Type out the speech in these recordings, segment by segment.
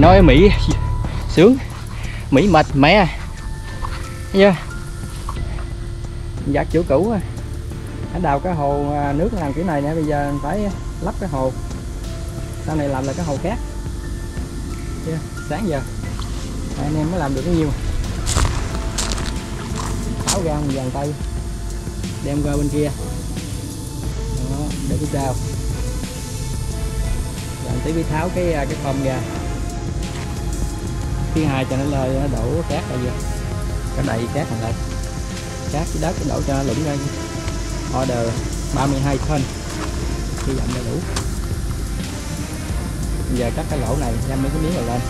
nói Mỹ sướng, Mỹ mệt mẹ, thấy chưa? Giặt chỗ cũ anh đào cái hồ nước làm kiểu này nè, bây giờ phải lắp cái hồ, sau này làm lại cái hồ khác. Chưa? Sáng giờ anh em mới làm được cái nhiêu, tháo ra một dàn tay đem qua bên kia. Đó, để phía sau rồi tí mới tháo cái phơm ra. Thứ hai cho nó lơi, nó đổ cát ra vô, cái đầy cát này lại, cát cái đất đổ cho nó lũng ra. Order 32 phân hy vọng là đủ. Bây giờ cắt cái lỗ này ra mấy cái miếng này lên.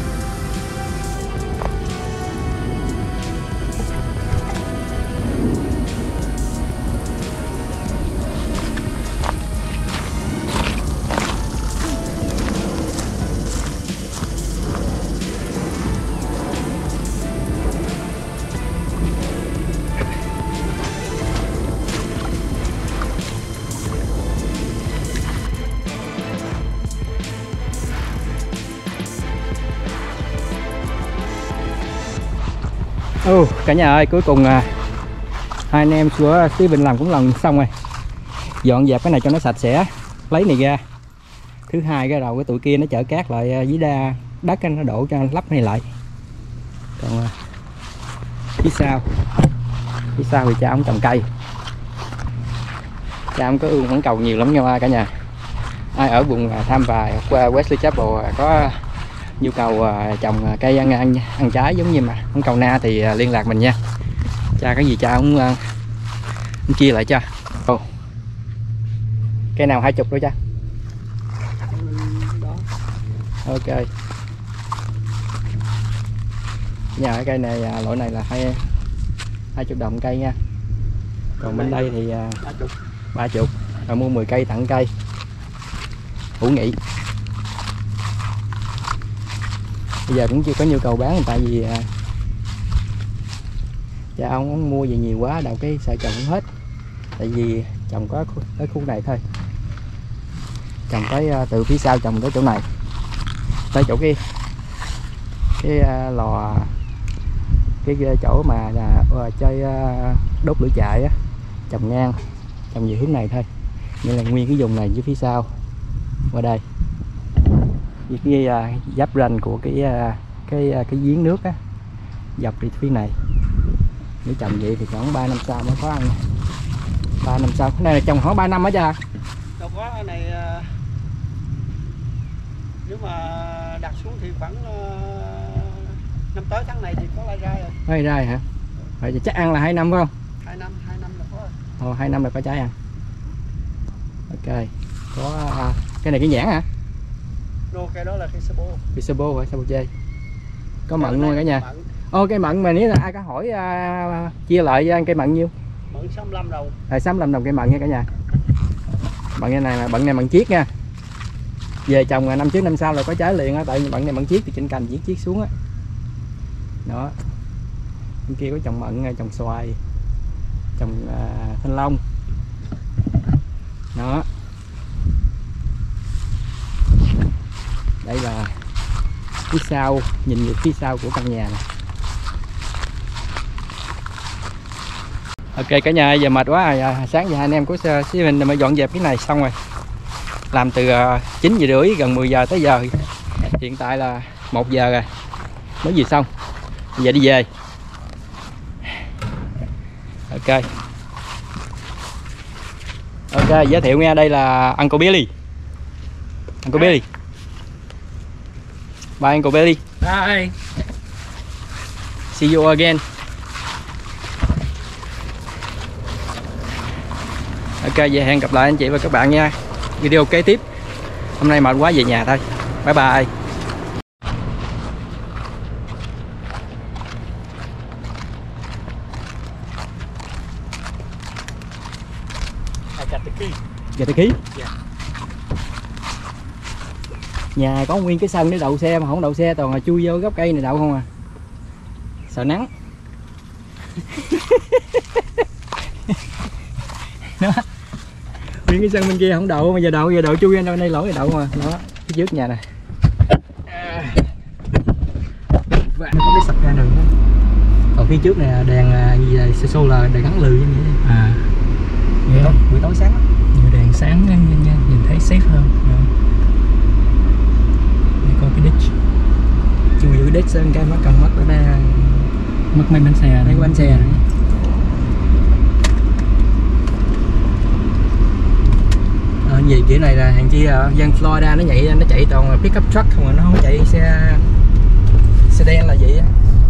Cả nhà ơi, cuối cùng hai anh em của Steven làm cũng làm xong rồi. Dọn dẹp cái này cho nó sạch sẽ, lấy này ra. Thứ hai cái đầu cái tụi kia nó chở cát lại dưới đất nó đổ cho lắp này lại. Còn phía sau thì cha ông trồng cây. Cha ông có ương vẫn cầu nhiều lắm nha cả nhà. Ai ở vùng Tham Vài qua Wesley Chapel có nhu cầu trồng cây ăn trái giống như mà ông cầu na thì liên lạc mình nha. Cha cái gì cha ông chia lại cho. Cây nào 20 thôi cha. Ok. Nhà cái cây này loại này là 20 đồng cây nha. Còn bên đây thì 30. Rồi mua 10 cây tặng cây. Hữu nghị. Bây giờ cũng chưa có nhu cầu bán, tại vì cha ông mua về nhiều quá, đầu cái sợ trồng không hết. Tại vì trồng có tới khu này thôi, trồng tới từ phía sau trồng tới chỗ này, tới chỗ cái lò, cái chỗ mà chơi đốt lửa chạy á, trồng ngang, trồng về hướng này thôi, nên là nguyên cái vùng này với phía sau qua đây với cái giáp ranh của cái giếng nước á, dọc đi phía này. Nếu trồng vậy thì khoảng 3 năm sau mới có ăn. 3 năm sau, cái này là trồng khoảng 3 năm hả cha? Đâu có, cái này nếu mà đặt xuống thì khoảng năm tới tháng này thì có lai rai rồi. Lai rai hả? Vậy thì chắc ăn là 2 năm phải không? 2 năm là có rồi. 2 năm là có trái ăn. Ok. Có cái này cái nhãn hả? Cái đó là cây sabo. Cây sabo hả? Sabo chê. Có mận luôn cả nhà. Cây mận mà nếu là ai có hỏi chia lại ăn cây mận nhiêu? Mận 65 đồng. 65 đồng cây mận nha cả nhà. Mận này là mận này mận chiết nha. Về trồng năm trước năm sau là có trái liền á, tại mận này mận chiết thì trên cành chiết xuống á. Đó. Bên kia có trồng mận, trồng xoài, trồng thanh long. Đó. Đây là phía sau, nhìn về phía sau của căn nhà này. Ok cả nhà, giờ mệt quá rồi. Sáng giờ hai anh em của Steven mới dọn dẹp cái này xong rồi. Làm từ 9 giờ rưỡi gần 10 giờ tới giờ. Hiện tại là 1 giờ rồi. Mới gì xong. Bây giờ đi về. Ok. Ok, giới thiệu nha, đây là Uncle Billy. Uncle Billy. Bye Uncle Billy. Bye. See you again. Ok, vậy hẹn gặp lại anh chị và các bạn nha. Video kế tiếp. Hôm nay mệt quá về nhà thôi. Bye bye. Get the key. Yeah. Nhà có nguyên cái sân để đậu xe mà không đậu xe, toàn là chui vô gốc cây này đậu không à. Sợ nắng. Đó. Nguyên cái sân bên kia không đậu mà giờ đậu chui lên đây lỗi đậu mà. Đó, phía trước nhà này. Nó có cái sập ra đường đó. Còn phía trước này đèn gì là xô là đèn gắn lừ như vậy. À, Buổi tối sáng lắm. nhiều đèn sáng nhìn thấy safe hơn. Đây coi cái ditch, Chui vô cái đít sơn cái mắt cầm mắt ở đây mất mấy bánh xe. mấy bánh xe này. Gì kiểu này là hàng chi dân Florida nó chạy toàn là pickup truck không mà nó không chạy xe đen là vậy á.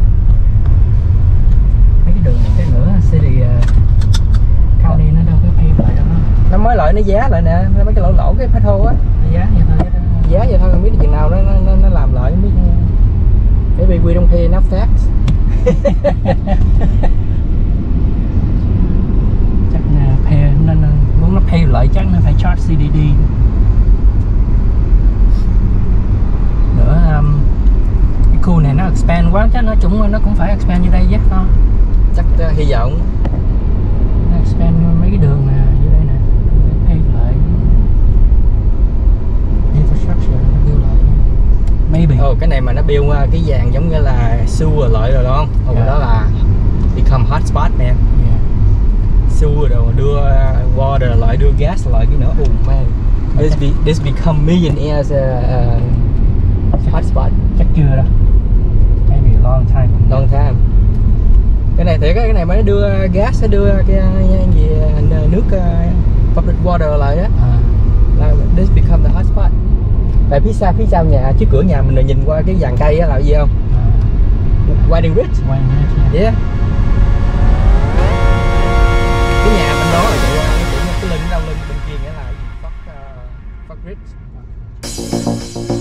Mấy cái đường này cái nữa city county nó đâu có pay lại đâu Nó mới lại nó giá lại nè, nó mấy cái lỗ cái phát thô á. giá vậy thôi. Giá vậy thôi, không biết chừng nào nó làm lại không biết. Maybe we don't pay enough tax. Chắc là pay nên muốn nó pay lại chắc nó phải charge CDD nữa. Cái khu này nó expand quá chắc nó cũng phải expand như đây chứ không? Chắc hy vọng. Nó expand mấy cái đường nè như đây nè, pay lại infrastructure nó build lại maybe. Cái này mà nó build cái vàng giống như là sewer lợi rồi đó không? Đó là become hotspot nè. Sewer rồi đưa water lại, đưa gas lại cái nữa. Man, this become millionaires hotspot. Chắc chưa đâu, maybe a long time. Long time. Cái này thì cái này mà nó đưa gas, nó đưa cái gì nước public water lại đó. Là this become the hotspot. Tại phía sau nhà, trước cửa nhà mình nhìn qua cái dàn cây á là gì không? Whiting Ridge. Yeah. Cái nhà bên đó là vậy, cái lưng đâu lưng bên kia nghĩa là Fuck Ridge.